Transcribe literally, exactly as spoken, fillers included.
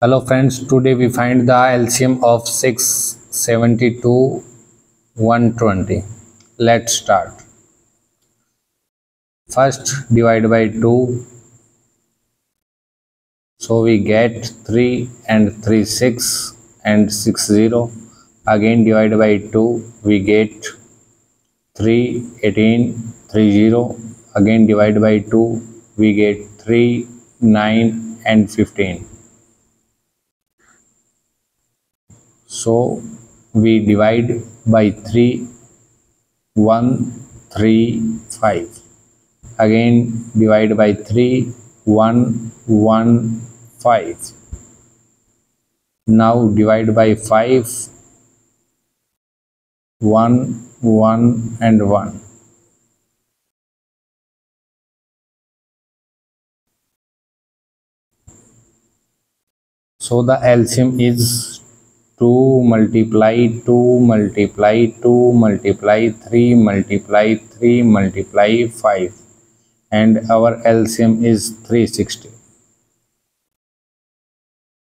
Hello friends, today we find the L C M of six seventy-two, one twenty. Let's start. First divide by two, so we get three and three six and six zero. Again divide by two, we get three eighteen three zero. Again divide by two, we get three nine and fifteen. So we divide by three, one three five. Again divide by three, one one five. Now divide by five, one one and one. So the L C M is two multiply two multiply two multiply three multiply three multiply five, and our L C M is three hundred sixty.